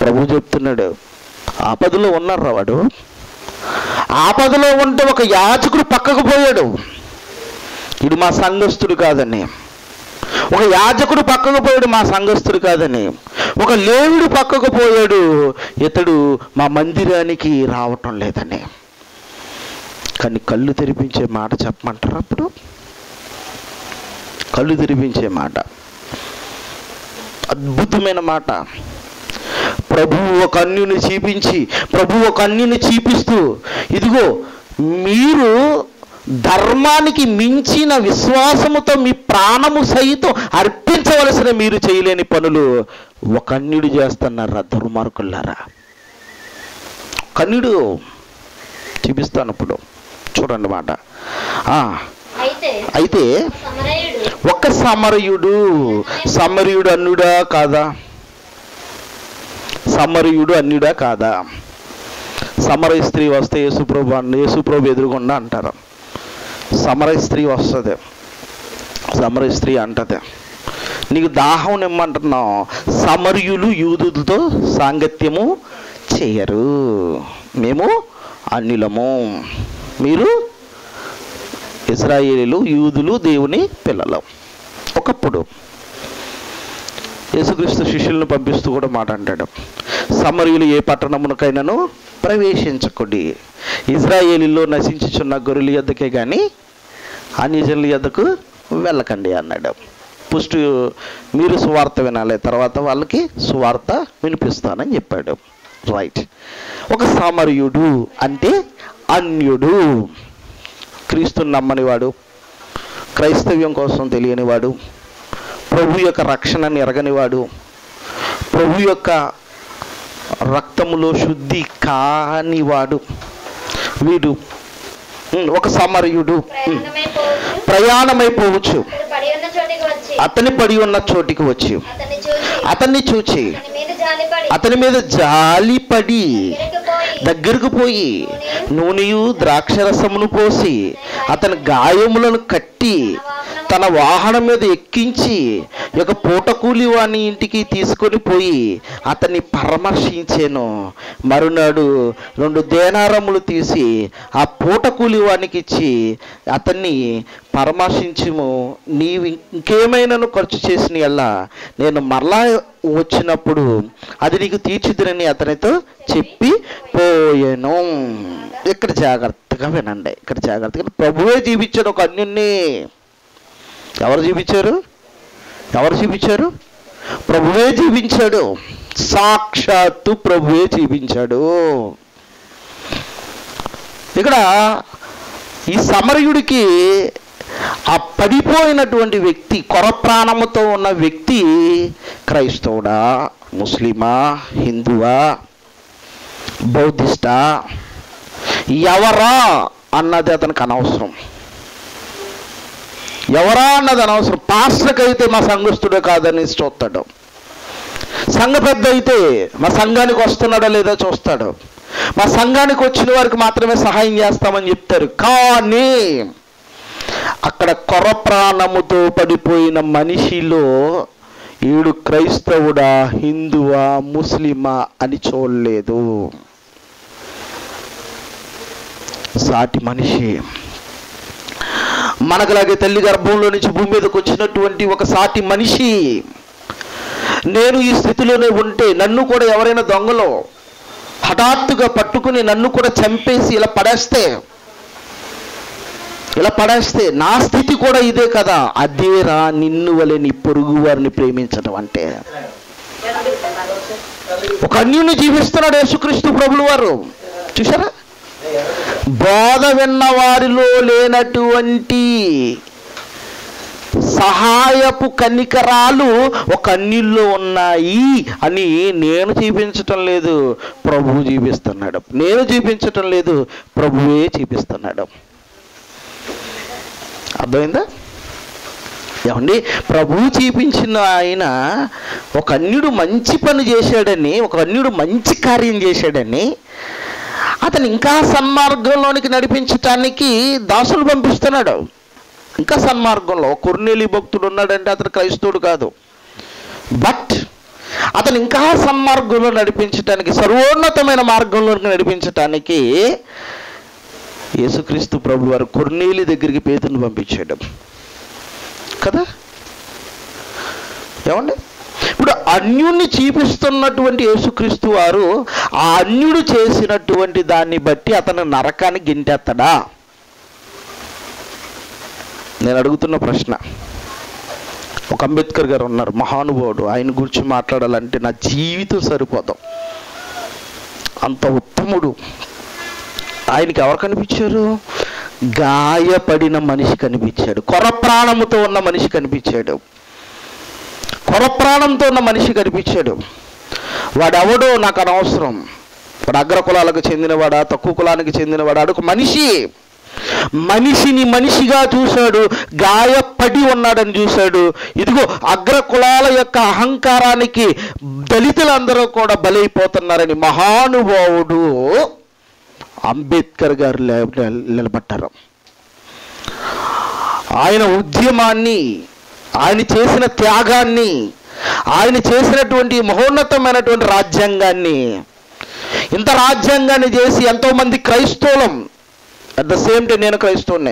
ప్రభు చెప్తున్నాడు, ఆపదలో ఉన్నారా వాడు. ఆపదలో ఉంటే ఒక యాజకుడు పక్కకు పోయాడు, ఇది మా సంఘస్థుడు కాదని. ఒక యాజకుడు పక్కకు పోయాడు, మా సంఘస్థుడు కాదని. ఒక లేవుడు పక్కకు పోయాడు, ఇతడు మా మందిరానికి రావటం లేదని. కానీ కళ్ళు తెరిపించే మాట చెప్పమంటారు. అప్పుడు కళ్ళు తెరిపించే మాట, అద్భుతమైన మాట. ప్రభువు ఒక అన్యుని చూపించి, ప్రభువు ఒక అన్యుని చూపిస్తూ, ఇదిగో మీరు ధర్మానికి మించిన విశ్వాసముతో మీ ప్రాణము సైతం అర్పించవలసిన మీరు చేయలేని పనులు ఒక అన్యుడు చేస్తున్నారా దుర్మార్గులారా. కన్యుడు చూపిస్తాను ఇప్పుడు, చూడండి మాట. అయితే ఒక సమరయుడు, సమరయుడు అన్యుడా కాదా? సమరయుడు అన్యుడా కాదా? సమరయ స్త్రీ వస్తే యేసుప్రభు ఎదురుగుండా అంటారు. సమరయ స్త్రీ వస్తుంది, సమరయ స్త్రీ అంటది, నీకు దాహం నిమ్మంటున్నావు, సమరయులు యూదులతో సాంగత్యము చేయరు, మేము అన్యులము, మీరు ఇశ్రాయేలీలు యూదులు దేవుని పిల్లలు. ఒకప్పుడు యేసుక్రీస్తు శిష్యులను పంపిస్తూ కూడా మాట అంటాడు, సమరయులు ఏ పట్టణమునకైనాను ప్రవేశించకుడి, ఇశ్రాయేలీలో నశించుచున్న గొర్రెల యొద్దకే కానీ అన్యజనుల యొద్దకు వెళ్ళకండి అన్నాడు. ఫస్ట్ మీరు సువార్త వినాలి, తర్వాత వాళ్ళకి సువార్త వినిపిస్తానని చెప్పాడు. రైట్. ఒక సమరయుడు అంటే అన్యుడు, క్రీస్తుని నమ్మనివాడు, క్రైస్తవ్యం కోసం తెలియనివాడు, ప్రభు యొక్క రక్షణని ఎరగనివాడు, ప్రభు యొక్క రక్తములో శుద్ధి కానివాడు వీడు. ఒక సమరయుడు ప్రయాణమైపోవచ్చు, అతని పడి ఉన్న చోటికి వచ్చి అతన్ని చూచి అతని మీద జాలిపడి దగ్గరకు పోయి నూనెయు ద్రాక్షరసమును పోసి అతని గాయములను కట్టి తన వాహనం మీద ఎక్కించి ఒక పూటకూలి వాని ఇంటికి తీసుకొని పోయి అతన్ని పరామర్శించాను. మరునాడు 2 దేనారములు తీసి ఆ పూటకూలి వానికి ఇచ్చి అతన్ని పరామర్శించుము, నీవు ఇంకేమైనాను ఖర్చు చేసిన యెల్లా నేను మరలా వచ్చినప్పుడు అది నీకు తీర్చిదిరని అతనితో చెప్పి పోయాను. ఇక్కడ జాగ్రత్తగా వినండి, ఇక్కడ జాగ్రత్తగా. ప్రభువే జీవించాడు ఒక అన్యుణ్ణి. ఎవరు జీవించారు? ఎవరు జీవించారు? ప్రభువే జీవించాడు, సాక్షాత్తు ప్రభువే జీవించాడు. ఇక్కడ ఈ సమరయుడికి ఆ పడిపోయినటువంటి వ్యక్తి, కొర ప్రాణముతో ఉన్న వ్యక్తి క్రైస్తవుడా, ముస్లిమా, హిందువా, బౌద్ధిస్టా, ఎవరా అన్నది అతనికి అనవసరం. ఎవరా అన్నది అనవసరం. పాస్టర్కి అయితే మా సంఘస్థుడే కాదని చూస్తాడు, సంఘ పెద్ద అయితే మా సంఘానికి వస్తున్నాడా లేదా చూస్తాడు, మా సంఘానికి వచ్చిన వారికి మాత్రమే సహాయం చేస్తామని చెప్తారు. కానీ అక్కడ కొర ప్రాణముతో పడిపోయిన మనిషిలో ఈడు క్రైస్తవుడా, హిందువా, ముస్లిమా అని చూడలేదు. సాటి మనిషి, మనకులాగే తల్లి గర్భంలో నుంచి భూమి మీదకి వచ్చినటువంటి ఒక సాటి మనిషి. నేను ఈ స్థితిలోనే ఉంటే నన్ను కూడా ఎవరైనా దొంగలో హఠాత్తుగా పట్టుకుని నన్ను కూడా చంపేసి ఇలా పడేస్తే నా స్థితి కూడా ఇదే కదా. అదేరా నిన్ను వలె నీ పొరుగు వారిని ప్రేమించడం అంటే. ఒక అన్యుని జీవిస్తున్నాడు యేసుక్రీస్తు ప్రభులు వారు. చూసారా? బోధ విన్న వారిలో లేనటువంటి సహాయపు కనికరాలు ఒక అన్యుల్లో ఉన్నాయి అని నేను చూపించటం లేదు, ప్రభువు చూపిస్తున్నాడు. నేను చూపించటం లేదు, ప్రభువే చూపిస్తున్నాడు. అర్థమైందా? ఏమండి, ప్రభువు చూపించిన ఆయన ఒక అన్యుడు మంచి పని చేశాడని, ఒక అన్యుడు మంచి కార్యం చేశాడని అతను ఇంకా సన్మార్గంలోనికి నడిపించటానికి దాసులు పంపిస్తున్నాడు. ఇంకా సన్మార్గంలో కొర్నేలి భక్తుడు ఉన్నాడంటే అతను క్రైస్తవుడు కాదు. బట్ అతను ఇంకా సన్మార్గంలో నడిపించటానికి, సర్వోన్నతమైన మార్గంలో నడిపించటానికి యేసుక్రీస్తు ప్రభు వారు కొర్నేలి దగ్గరికి పేతురుని పంపించాడు కదా. ఏమండి, ఇప్పుడు అన్యుణ్ణి చూపిస్తున్నటువంటి యేసుక్రీస్తు వారు ఆ అన్యుడు చేసినటువంటి దాన్ని బట్టి అతను నరకానికి గింటెత్తడా? నేను అడుగుతున్న ప్రశ్న. ఒక అంబేద్కర్ గారు ఉన్నారు, మహానుభావుడు. ఆయన గురించి మాట్లాడాలంటే నా జీవితం సరిపోదాం, అంత ఉత్తముడు. ఆయనకి ఎవరు కనిపించారు? గాయపడిన మనిషి కనిపించాడు, కొర ప్రాణముతో ఉన్న మనిషి కనిపించాడు, కొర ప్రాణంతో ఉన్న మనిషి కనిపించాడు. వాడెవడో నాకు అనవసరం, వాడు అగ్ర కులాలకు చెందినవాడా, తక్కువ కులానికి చెందినవాడా, ఒక మనిషి. మనిషిని మనిషిగా చూశాడు, గాయపడి ఉన్నాడని చూశాడు. ఇదిగో అగ్ర కులాల యొక్క అహంకారానికి దళితులందరూ కూడా బలైపోతున్నారని మహానుభావుడు అంబేద్కర్ గారు నిలబడ్డారు. ఆయన ఉద్యమాన్ని, ఆయన చేసిన త్యాగాన్ని, ఆయన చేసినటువంటి మహోన్నతమైనటువంటి రాజ్యాంగాన్ని, ఇంత రాజ్యాంగాన్ని చేసి ఎంతోమంది క్రైస్తవులం, అట్ ద సేమ్ టైం నేను క్రైస్తవునే,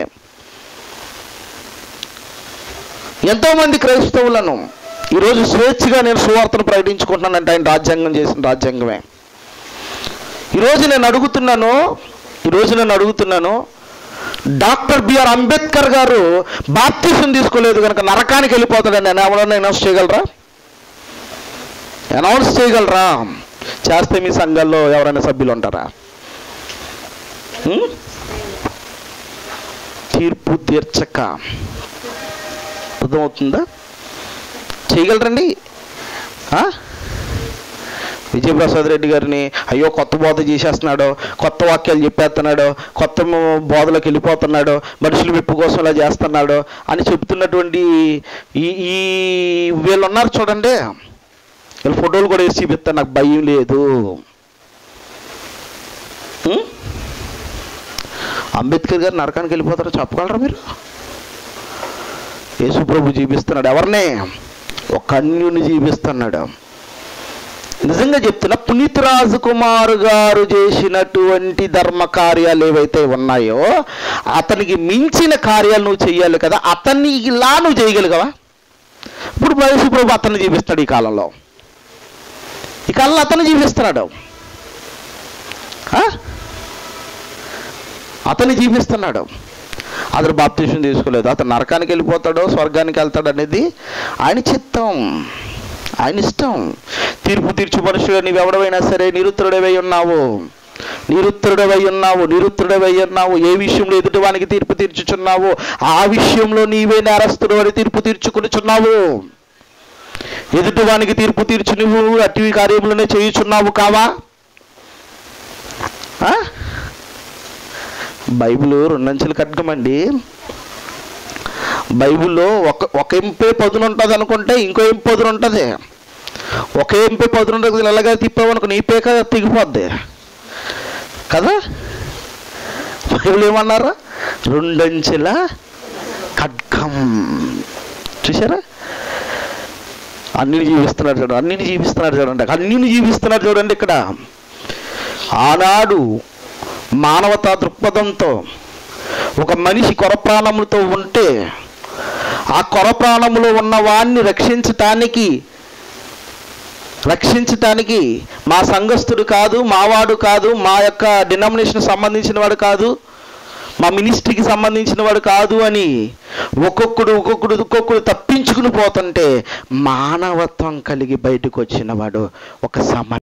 ఎంతోమంది క్రైస్తవులను ఈరోజు స్వేచ్ఛగా నేను సువార్తను ప్రకటించుకుంటున్నానంటే ఆయన రాజ్యాంగం చేసిన రాజ్యాంగమే. ఈరోజు నేను అడుగుతున్నాను, డాక్టర్ బిఆర్ అంబేద్కర్ గారు బాప్తిసం తీసుకోలేదు కనుక నరకానికి వెళ్ళిపోతాడని ఎవరైనా అనౌన్స్ చేయగలరా? చేస్తే మీ సంఘాల్లో ఎవరైనా సభ్యులు ఉంటారా? తీర్పు తీర్చక అర్థమవుతుందా? చేయగలరండి? విజయప్రసాద్ రెడ్డి గారిని అయ్యో కొత్త బోధ చేసేస్తున్నాడు, కొత్త వాక్యాలు చెప్పేస్తున్నాడు, కొత్త బోధలోకి వెళ్ళిపోతున్నాడు, మనుషుల మెప్పు కోసం ఇలా చేస్తున్నాడు అని చెబుతున్నటువంటి ఈ వీళ్ళు ఉన్నారు చూడండి, వీళ్ళ ఫోటోలు కూడా వేసి చూపిస్తాను, నాకు భయం లేదు. అంబేద్కర్ గారు నరకానికి వెళ్ళిపోతారో చెప్పగలరా మీరు? యేసు ప్రభు జీవిస్తున్నాడు ఎవరిని? ఒక అన్యుని జీవిస్తున్నాడు. నిజంగా చెప్తున్నా, పునీత్ రాజ్ కుమార్ గారు చేసినటువంటి ధర్మ కార్యాలు ఏవైతే ఉన్నాయో అతనికి మించిన కార్యాలు నువ్వు చెయ్యాలి కదా. అతన్ని ఇలా నువ్వు చేయగలిగావా? ఇప్పుడు యేసు ప్రభు అతన్ని జీవిస్తాడు. ఈ కాలంలో అతన్ని జీవిస్తున్నాడు, అతన్ని జీవిస్తున్నాడు. అతను బాప్తిసం తీసుకోలేదు, అతను నరకానికి వెళ్ళిపోతాడో స్వర్గానికి వెళ్తాడు అనేది ఆయన చిత్తం, ఆయన ఇష్టం. తీర్పు తీర్చు మనుషులు నీవెవడవైనా సరే నిరుత్తరుడవై ఉన్నావు. ఏ విషయంలో ఎదుటివానికి తీర్పు తీర్చుచున్నావు ఆ విషయంలో నీవే నేరస్తుడు అని తీర్పు తీర్చుకునిచున్నావు. ఎదుటివానికి తీర్పు తీర్చు నువ్వు అట్టి కార్యములనే చేయుచున్నావు కావా? బైబిల్ రెండంచెలు ఖడ్గమండి. బైబిల్లో ఒక ఎంపే పదును ఉంటుంది అనుకుంటే ఇంకో ఎంపీ పదును ఉంటుంది. ఒక ఎంపీ పదును ఉంటుంది, ఇలాగా తిప్పావనుకో నీ పేక తెగిపోద్ది కదా. బైబిల్ ఏమన్నారు? రెండంచెల ఖడ్గం. చూసారా? అన్నిని జీవిస్తున్నాడు చూడండి. ఇక్కడ ఆనాడు మానవతా దృక్పథంతో ఒక మనిషి కొర ప్రాణములతో ఉంటే ఆ కొర ప్రాణములో ఉన్న వాడిని రక్షించటానికి మా సంఘస్థుడు కాదు, మావాడు కాదు, మా యొక్క డినామినేషన్ సంబంధించిన వాడు కాదు, మా మినిస్ట్రీకి సంబంధించిన వాడు కాదు అని ఒక్కొక్కడు తప్పించుకుని పోతుంటే మానవత్వం కలిగి బయటకు వచ్చిన వాడు ఒక